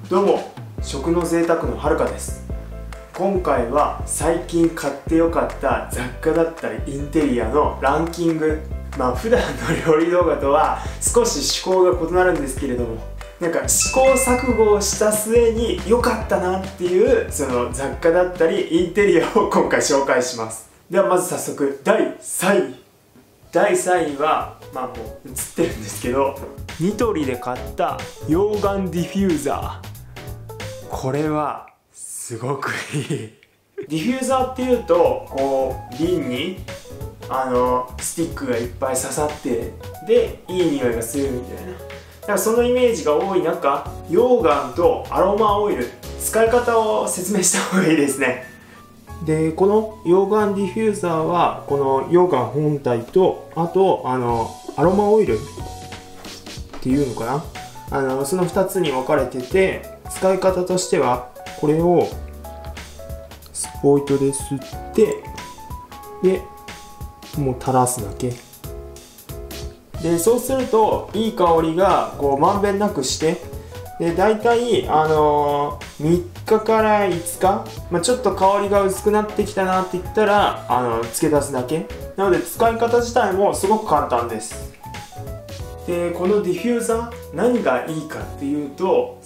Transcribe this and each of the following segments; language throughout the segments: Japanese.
どうも、食の贅沢のはるかです。今回は最近買ってよかった雑貨だったりインテリアのランキング。普段の料理動画とは少し趣向が異なるんですけれども、試行錯誤をした末に良かったなっていうその雑貨だったりインテリアを今回紹介します。ではまず早速第3位。第3位はもう映ってるんですけど、ニトリで買った溶岩ディフューザー。これはすごくいい。ディフューザーっていうとこう瓶にスティックがいっぱい刺さってでいい匂いがするみたいな、だからそのイメージが多い中、溶岩とアロマオイル使い方を説明した方がいいですね。でこの溶岩ディフューザーはこの溶岩本体とあとアロマオイルっていうのかな、その2つに分かれてて、使い方としてはこれをスポイトで吸ってでもう垂らすだけで、そうするといい香りがこうまんべんなくして、で大体3日から5日、ちょっと香りが薄くなってきたなって言ったら付け足すだけなので、使い方自体もすごく簡単です。でこのディフューザー何がいいかっていうと、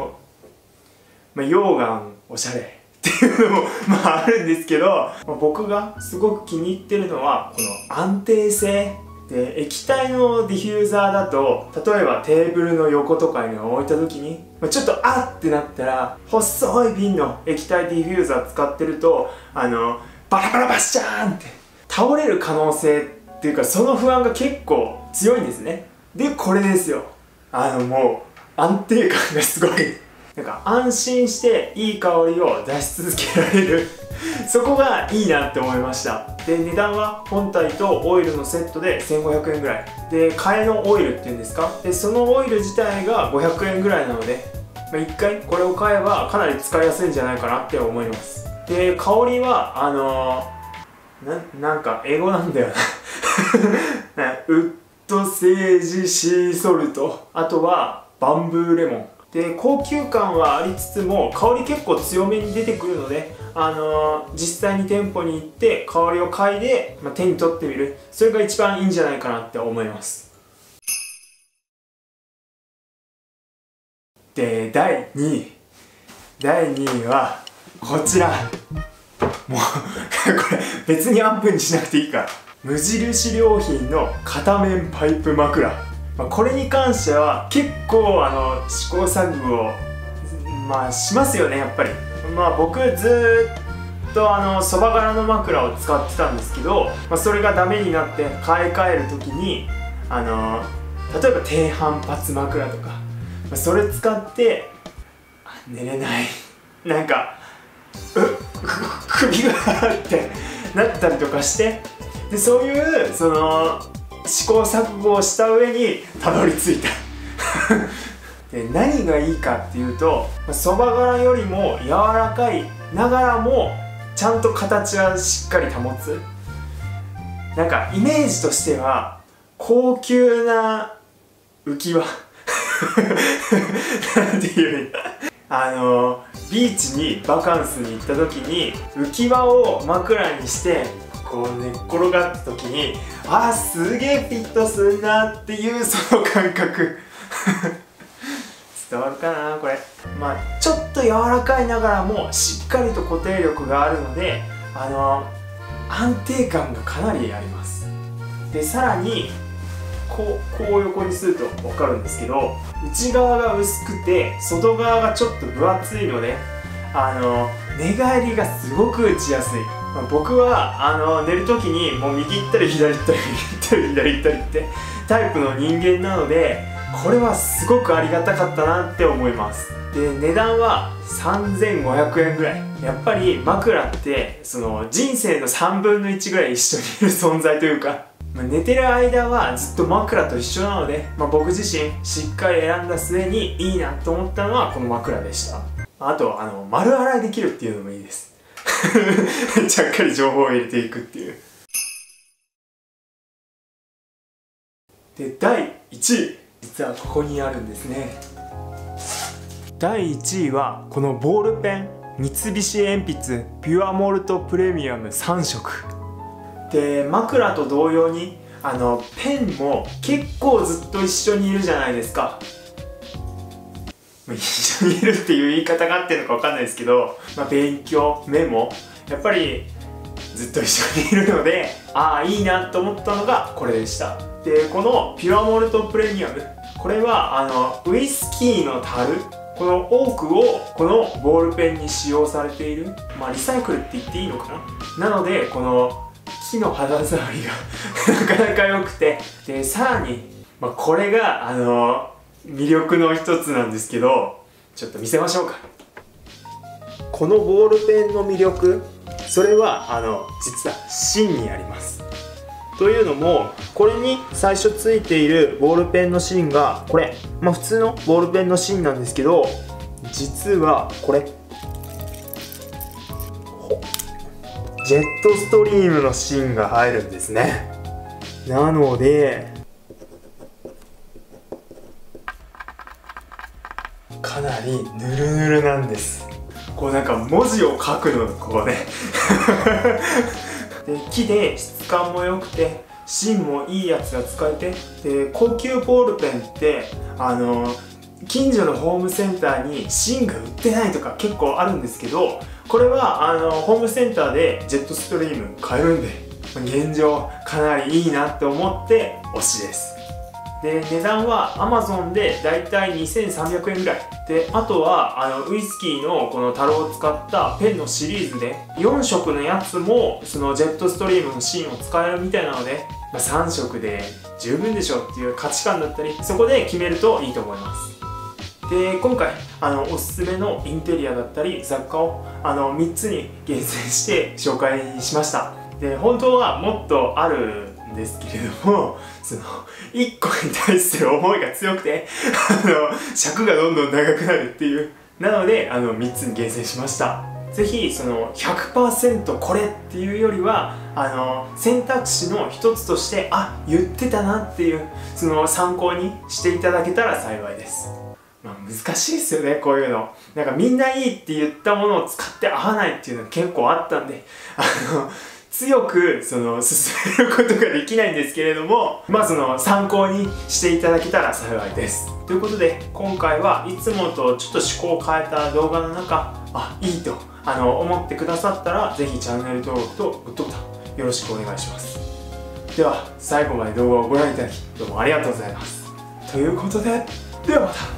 溶岩おしゃれっていうのもあるんですけど、僕がすごく気に入ってるのはこの安定性で、液体のディフューザーだと例えばテーブルの横とかに置いた時にちょっとあってなったら、細い瓶の液体ディフューザー使ってるとバラバラバシャーンって倒れる可能性っていうか、その不安が結構強いんですね。でこれですよ、もう安定感がすごい。安心していい香りを出し続けられるそこがいいなって思いました。で値段は本体とオイルのセットで1500円ぐらいで、替えのオイルっていうんですか、でそのオイル自体が500円ぐらいなので、1回これを買えばかなり使いやすいんじゃないかなって思います。で香りはなんか英語なんだよなウッドセージシーソルト、あとはバンブーレモンで、高級感はありつつも香り結構強めに出てくるので、実際に店舗に行って香りを嗅いで、手に取ってみる、それが一番いいんじゃないかなって思います。で第2位はこちら。もうこれ別にアップにしなくていいから、無印良品の片面パイプ枕。これに関しては結構試行錯誤をしますよね、やっぱり。僕ずっとそば柄の枕を使ってたんですけど、それがダメになって買い替える時に例えば低反発枕とか、それ使って寝れない、首がってなったりとかして、でそういう試行錯誤をした上にたどり着いたで何がいいかっていうと、そば柄よりも柔らかいながらもちゃんと形はしっかり保つ、イメージとしては高級な浮き輪なんていうビーチにバカンスに行った時に浮き輪を枕にしてこう寝っ転がった時に、すげえフィットすんなっていうその感覚伝わるかなこれ。ちょっと柔らかいながらもしっかりと固定力があるので安定感がかなりあります。でさらにこう横にすると分かるんですけど、内側が薄くて外側がちょっと分厚いので寝返りがすごく打ちやすい。僕は寝る時にもう右行ったり左行ったり右行ったり左行ったりってタイプの人間なので、これはすごくありがたかったなって思います。で値段は3500円ぐらい。やっぱり枕って人生の3分の1ぐらい一緒にいる存在というか、寝てる間はずっと枕と一緒なので、僕自身しっかり選んだ末にいいなと思ったのはこの枕でした。あと丸洗いできるっていうのもいいですちゃっかり情報を入れていくっていう。で第1位、実はここにあるんですね。 第1位はこのボールペン、三菱鉛筆ピュアモルトプレミアム3色で、枕と同様にペンも結構ずっと一緒にいるじゃないですか。一緒にいるっていう言い方が合ってるのか分かんないですけど、勉強、メモやっぱりずっと一緒にいるので、いいなと思ったのがこれでした。でこのピュアモルトプレミアム、これはウイスキーの樽、この多くをこのボールペンに使用されている、リサイクルって言っていいのかな。なのでこの木の肌触りがなかなか良くて、でさらに、これが魅力の一つなんですけど、ちょっと見せましょうか。このボールペンの魅力、それは実は芯にあります。というのも、これに最初ついているボールペンの芯がこれ、普通のボールペンの芯なんですけど、実はこれジェットストリームの芯が入るんですね。なのでかなりヌルヌルなんです。こうなんか文字を書くのこうねで木で質感も良くて芯もいいやつが使えて、で高級ボールペンって近所のホームセンターに芯が売ってないとか結構あるんですけど、これはホームセンターでジェットストリーム買えるんで、現状かなりいいなって思って推しです。で値段は Amazon でだいたい2300円ぐらいで、あとはウイスキーのこの樽を使ったペンのシリーズで4色のやつもそのジェットストリームの芯を使えるみたいなので、3色で十分でしょっていう価値観だったり、そこで決めるといいと思います。で今回おすすめのインテリアだったり雑貨を3つに厳選して紹介しました。で本当はもっとあるんですけれども、その1個に対する思いが強くて尺がどんどん長くなるっていう、なので3つに厳選しました。是非その 100% これっていうよりは選択肢の一つとして言ってたなっていうその参考にしていただけたら幸いです。難しいですよね、こういうの。なんかみんないいって言ったものを使って合わないっていうのが結構あったんで強く進めることができないんですけれども、参考にしていただけたら幸いです。ということで今回はいつもとちょっと趣向を変えた動画の中、いいと思ってくださったら、ぜひチャンネル登録とグッドボタンよろしくお願いします。では最後まで動画をご覧いただきどうもありがとうございます。ということで、ではまた。